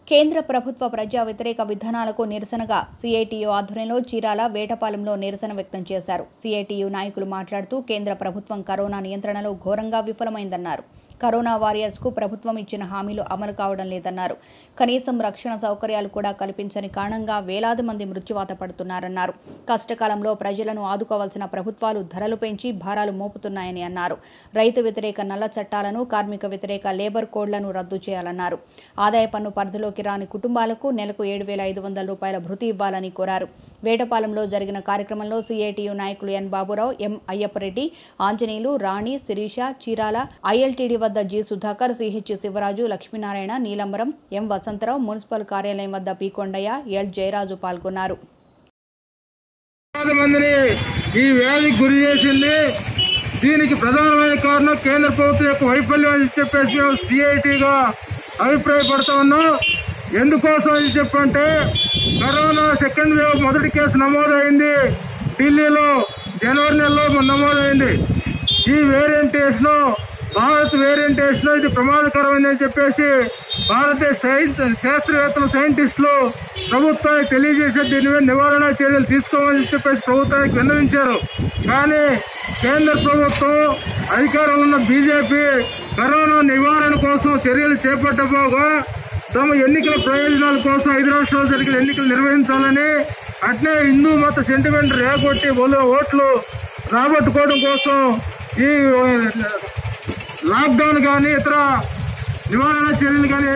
కేంద్ర ప్రభుత్వ ప్రజా వ్యతిరేక విధానాలకు నిరసనగా సిఐటియు ఆధ్వర్యంలో చీరాల వేటపాలెంలో నిరసన వ్యక్తం చేశారు. సిఐటియు నాయకులు మాట్లాడుతూ కేంద్ర ప్రభుత్వం కరోనా నియంత్రణలో ఘోరంగా విఫలమైందన్నారు. కరోనా వారియర్స్కు ప్రభుత్వం ఇచ్చిన హామీలు అమలు కావడం లేదన్నారు. కనీసం రక్షణ సౌకర్యాలు కూడా కల్పించని కారణంగా వేలాది మంది మృత్యువాత పడుతున్నారన్నారు. కష్టకాలంలో ప్రజలను ఆదుకోవాల్సిన ప్రభుత్వాలు ధరలు పెంచి భారాలు మోపుతున్నాయని అన్నారు. రైతు వ్యతిరేక నల్ల చట్టాలను, కార్మిక వ్యతిరేక లేబర్ కోడ్లను రద్దు చేయాలన్నారు. ఆదాయ పన్ను పరిధిలోకి రాని కుటుంబాలకు నెలకు 7,500 రూపాయల భృతి ఇవ్వాలని కోరారు. వేటపాలెంలో జరిగిన కార్యక్రమంలో సిఐటియు నాయకులు N Baburao, M Ayyappareddy, Anjaneyulu, Rani, Sirisha, Chirala, I L T D వద్ద G Sudhakar, C H Sivaraju, Lakshminarayana, Neelambaram, M Vasantharao, municipal కార్యాలయం వద్ద పి కొండయ్య, ఎల్ జయరాజు పాల్గొన్నారు. ఈ వ్యాధికి గురి చేసింది, దీనికి ప్రధానమైన కారణం కేంద్ర ప్రభుత్వం యొక్క వైఫల్యం అని చెప్పేసి సిఐటిగా అభిప్రాయపడతా ఉన్నాం. ఎందుకోసం అని చెప్పంటే కరోనా సెకండ్ వేవ్ మొదటి కేసు నమోదైంది ఢిల్లీలో జనవరి నెలలో నమోదైంది. ఈ వేరియంటేషన్ భారత్ వేరియంటేషన్ ఇది ప్రమాదకరమైందని చెప్పేసి భారతదేశ శాస్త్రవేత్తలు, సైంటిస్టులు ప్రభుత్వానికి తెలియజేసే దీని మీద నివారణ చర్యలు తీసుకోవాలని చెప్పేసి ప్రభుత్వానికి విన్నవించారు. కానీ కేంద్ర ప్రభుత్వం, అధికారంలో ఉన్న బీజేపీ కరోనా నివారణ కోసం చర్యలు చేపట్టబోగా తమ ఎన్నికల ప్రయోజనాల కోసం 5 రాష్ట్రాల్లో జరిగిన ఎన్నికలు నిర్వహించాలని, అట్లే హిందూ మత సెంటిమెంట్ రేగొట్టి ఓట్లు రాబట్టుకోవడం కోసం ఈ లాక్డౌన్ కానీ ఇతర నివారణ చర్యలు కానీ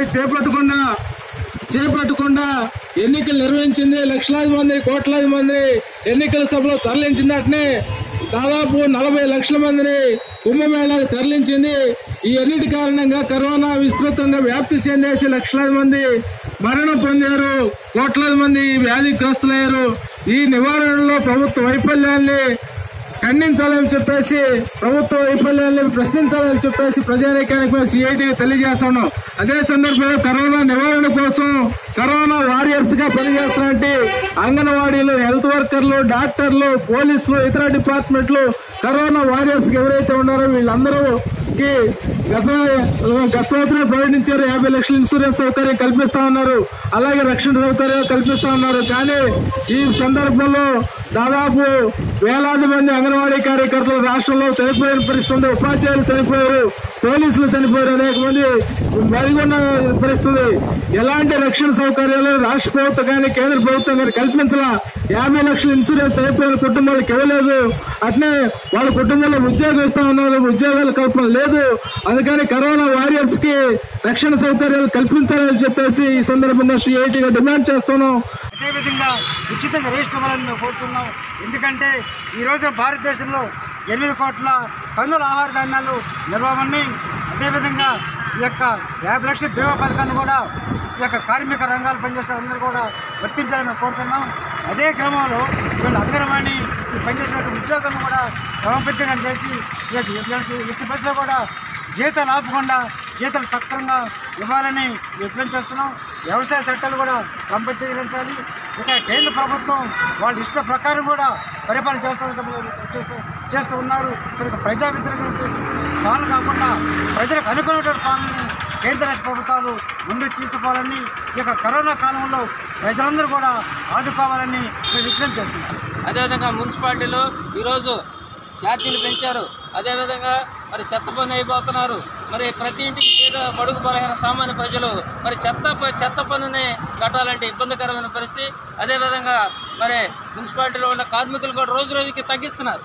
చేపట్టకుండా ఎన్నికలు నిర్వహించింది. లక్షలాది మంది, కోట్లాది మంది ఎన్నికల సభలో తరలించింది. అట్నే దాదాపు 40 లక్షల మందిని కుంభమేళాకు తరలించింది. ఈ అన్నిటి కారణంగా కరోనా విస్తృతంగా వ్యాప్తి చెందేసి లక్షలాది మంది మరణం పొందారు, కోట్లాది మంది వ్యాధిగ్రస్తులయ్యారు. ఈ నివారణలో ప్రభుత్వ వైఫల్యాన్ని ఖండించాలని చెప్పేసి, ప్రభుత్వ వైఫల్యాన్ని ప్రశ్నించాలని చెప్పేసి ప్రజానీకానికి సిఐటికి తెలియజేస్తున్నాం. అదే సందర్భంలో కరోనా నివారణ కోసం కరోనా వారియర్స్ గా పనిచేస్తున్నట్టు అంగన్వాడీలు, హెల్త్ వర్కర్లు, డాక్టర్లు, పోలీసులు, ఇతర డిపార్ట్మెంట్లు కరోనా వారియర్స్ ఎవరైతే ఉన్నారో వీళ్ళందరూకి గత సంవత్సరం ప్రకటించారు 50 లక్షల ఇన్సూరెన్స్ సౌకర్యం కల్పిస్తా ఉన్నారు, అలాగే రక్షణ సౌకర్యం కల్పిస్తా ఉన్నారు. కానీ ఈ సందర్భంలో దాదాపు వేలాది మంది అంగన్వాడీ కార్యకర్తలు రాష్ట్రంలో చనిపోయిన పరిస్థితి, ఉపాధ్యాయులు చనిపోయారు, పోలీసులు చనిపోయారు, అనేక మంది మరిగొన్న పరిస్థితి. ఎలాంటి రక్షణ సౌకర్యాలు రాష్ట్ర ప్రభుత్వం కానీ కేంద్ర ప్రభుత్వం కానీ కల్పించాల. 50 లక్షల ఇన్సూరెన్స్ చనిపోయిన కుటుంబాలకు ఇవ్వలేదు. అట్లే వాళ్ళ కుటుంబంలో ఉద్యోగం ఇస్తా ఉన్నారు, ఉద్యోగాల కల్పన లేదు. అందుకని కరోనా వారియర్స్ కి రక్షణ సౌకర్యాలు కల్పించాలని చెప్పేసి ఈ సందర్భంగా సిఐటిగా డిమాండ్ చేస్తున్నాం. అదేవిధంగా ఉచితంగా రేషన్ ఇవ్వాలని మేము కోరుతున్నాం. ఎందుకంటే ఈ రోజు భారతదేశంలో 8 కోట్ల టన్నుల ఆహార ధాన్యాలు నిర్వహణని, అదేవిధంగా ఈ యొక్క 50 లక్షల బీమా పథకాన్ని కూడా ఈ యొక్క కార్మిక రంగాలు పనిచేసే అందరూ కూడా వర్తించాలని కోరుతున్నాం. అదే క్రమంలో వీళ్ళు అంగన్వాడీ పనిచేసినటువంటి ఉద్యోగాలను కూడా క్రమబద్ధంగా చేసి ఎట్టి బస్సులో కూడా జీతాలు ఆపకుండా జీతాలు సక్రమంగా ఇవ్వాలని విజ్ఞప్తి చేస్తున్నాం. వ్యవసాయ చట్టాలు కూడా క్రమబద్ధీకరించాలి. ఇక కేంద్ర ప్రభుత్వం వాళ్ళ ఇష్ట ప్రకారం కూడా పరిపాలన చేస్తూ ఉన్నారు. కనుక ప్రజా వ్యతిరేక పాలన కాకుండా ప్రజలకు అనుకున్నటువంటి పాలనని కేంద్ర రాష్ట్ర ప్రభుత్వాలు ముందుకు తీసుకోవాలని, ఈ యొక్క కరోనా కాలంలో ప్రజలందరూ కూడా ఆదుకోవాలని మేము విజ్ఞప్తి చేస్తున్నాం. అదేవిధంగా మున్సిపాలిటీలో ఈరోజు ఛార్జీలు పెంచారు. అదేవిధంగా మరి చెత్త పన్ను అయిపోతున్నారు. మరి ప్రతి ఇంటికి బడుగు బలహీన సామాన్య ప్రజలు మరి చెత్త పన్నుని కట్టాలంటే ఇబ్బందికరమైన పరిస్థితి. అదేవిధంగా మరి మున్సిపాలిటీలో ఉన్న కార్మికులు కూడా రోజు రోజుకి తగ్గిస్తున్నారు.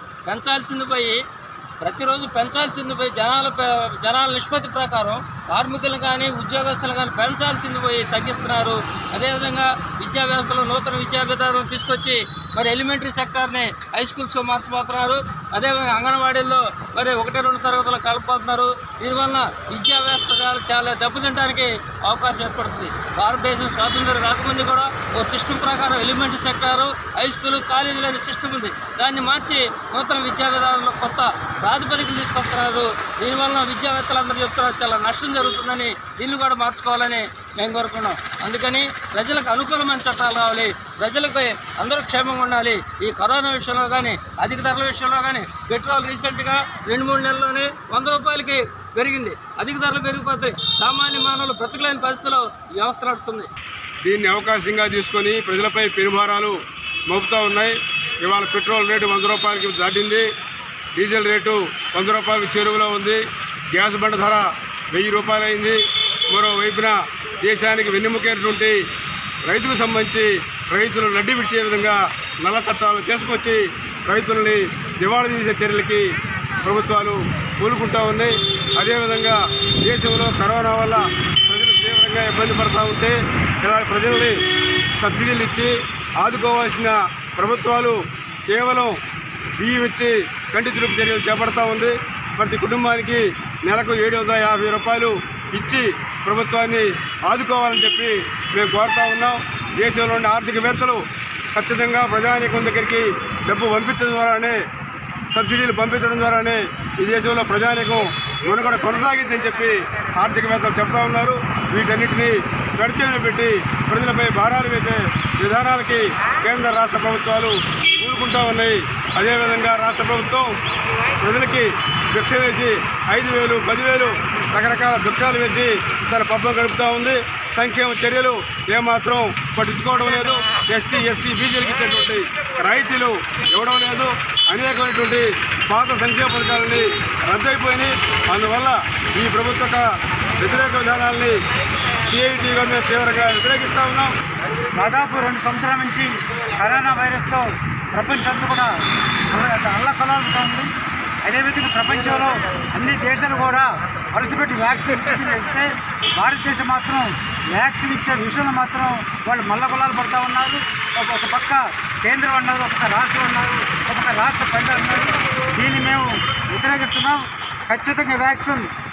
ప్రతిరోజు పెంచాల్సింది పోయి జనాల నిష్పత్తి ప్రకారం కార్మికులు కానీ ఉద్యోగస్తులు కానీ పెంచాల్సింది పోయి తగ్గిస్తున్నారు. అదేవిధంగా విద్యా వ్యవస్థలో నూతన విద్యా విధానం తీసుకొచ్చి మరి ఎలిమెంటరీ సెక్టార్ని హై స్కూల్స్లో మార్చిపోతున్నారు. అదేవిధంగా అంగన్వాడీల్లో మరి 1-2 తరగతులు కలుపుతున్నారు. దీనివల్ల విద్యా వ్యవస్థ చాలా దెబ్బతింటానికి అవకాశం ఏర్పడుతుంది. భారతదేశం స్వాతంత్రం రాకముందు కూడా ఓ సిస్టమ్ ప్రకారం ఎలిమెంటరీ సెక్టారు, హై స్కూలు, కాలేజీలు అనే సిస్టమ్ ఉంది. దాన్ని మార్చి నూతన విద్యా విధానంలో కొత్త ప్రాతిపదికలు తీసుకొస్తున్నారు. దీనివల్ల విద్యావేత్తలందరూ చెప్తున్నారు చాలా నష్టం జరుగుతుందని, దీన్ని కూడా మార్చుకోవాలని మేము కోరుకున్నాం. అందుకని ప్రజలకు అనుకూలమైన చట్టాలు కావాలి, ప్రజలకు అందరూ క్షేమంగా ఉండాలి. ఈ కరోనా విషయంలో కానీ, అధిక ధరల విషయంలో కానీ పెట్రోల్ రీసెంట్గా 2-3 నెలల్లోనే 100 రూపాయలకి పెరిగింది. అధిక ధరలు పెరిగిపోతాయి. సామాన్య మానవులు బ్రతకలేని పరిస్థితిలో ఈ వ్యవస్థ నడుస్తుంది. దీన్ని అవకాశంగా తీసుకొని ప్రజలపై పెనుభారాలు మోపుతూ ఉన్నాయి. ఇవాళ పెట్రోల్ రేటు 100 రూపాయలకి దాటింది. డీజిల్ రేటు 100 రూపాయలకు చేరువలో ఉంది. గ్యాస్ బండ ధర 1000 రూపాయలు అయింది. మరోవైపున దేశానికి వెన్నెముకైనటువంటి రైతుకు సంబంధించి రైతులు నడ్డి విడిచే విధంగా నల్ల చట్టాలు తీసుకొచ్చి రైతుల్ని దివాళా తీసే చర్యలకి ప్రభుత్వాలు కూలుకుంటూ ఉన్నాయి. అదేవిధంగా దేశంలో కరోనా వల్ల ప్రజలు తీవ్రంగా ఇబ్బంది పడుతూ ఉంటే ఇలాంటి ప్రజల్ని సబ్సిడీలు ఇచ్చి ఆదుకోవాల్సిన ప్రభుత్వాలు కేవలం బియ్యం ఇచ్చి కంటి తుడుపు చర్యలు చేపడతా ఉంది. ప్రతి కుటుంబానికి నెలకు 750 రూపాయలు ఇచ్చి ప్రభుత్వాన్ని ఆదుకోవాలని చెప్పి మేము కోరుతా ఉన్నాం. దేశంలోని ఆర్థికవేత్తలు ఖచ్చితంగా ప్రజానీకం దగ్గరికి డబ్బు పంపించడం ద్వారానే, సబ్సిడీలు పంపించడం ద్వారానే ఈ దేశంలో ప్రజానీకం మనుగడ కొనసాగిద్దని చెప్పి ఆర్థికవేత్తలు చెప్తా ఉన్నారు. వీటన్నిటినీ గడిచేలు పెట్టి ప్రజలపై భారాలు వేసే విధానాలకి కేంద్ర రాష్ట్ర ప్రభుత్వాలు కూరుకుంటూ ఉన్నాయి. అదేవిధంగా రాష్ట్ర ప్రభుత్వం ప్రజలకి భిక్ష వేసి 5,000, 10,000 రకరకాల భిక్షాలు వేసి తన పబ్బం గడుపుతూ ఉంది. సంక్షేమ చర్యలు ఏమాత్రం పట్టించుకోవడం లేదు. ఎస్టీ, ఎస్టీ, బీసీలకు ఇచ్చేటువంటి రాయితీలు ఇవ్వడం లేదు. అనేకమైనటువంటి పాత సంక్షేమ పథకాలని రద్దయిపోయినాయి. అందువల్ల ఈ ప్రభుత్వ వ్యతిరేక విధానాలని సిఐటిగా మేము తీవ్రంగా వ్యతిరేకిస్తూ ఉన్నాం. దాదాపు 2 సంవత్సరాల నుంచి కరోనా వైరస్తో ప్రపంచంతో కూడా అల్లకల్లాడుతూ ఉంది. అదేవిధంగా ప్రపంచంలో అన్ని దేశాలు కూడా వరుసపెట్టి వ్యాక్సిన్ ఇస్తే భారతదేశం మాత్రం వ్యాక్సిన్ ఇచ్చే విషయంలో మాత్రం వాళ్ళు మల్లగొల్లాలు పడుతూ ఉన్నారు. ఒక పక్క కేంద్రం అన్నారు, ఒక పక్క రాష్ట్రం అన్నారు, ఒక పక్క రాష్ట్ర ప్రజలు అన్నారు. దీన్ని మేము వ్యతిరేకిస్తున్నాం. ఖచ్చితంగా వ్యాక్సిన్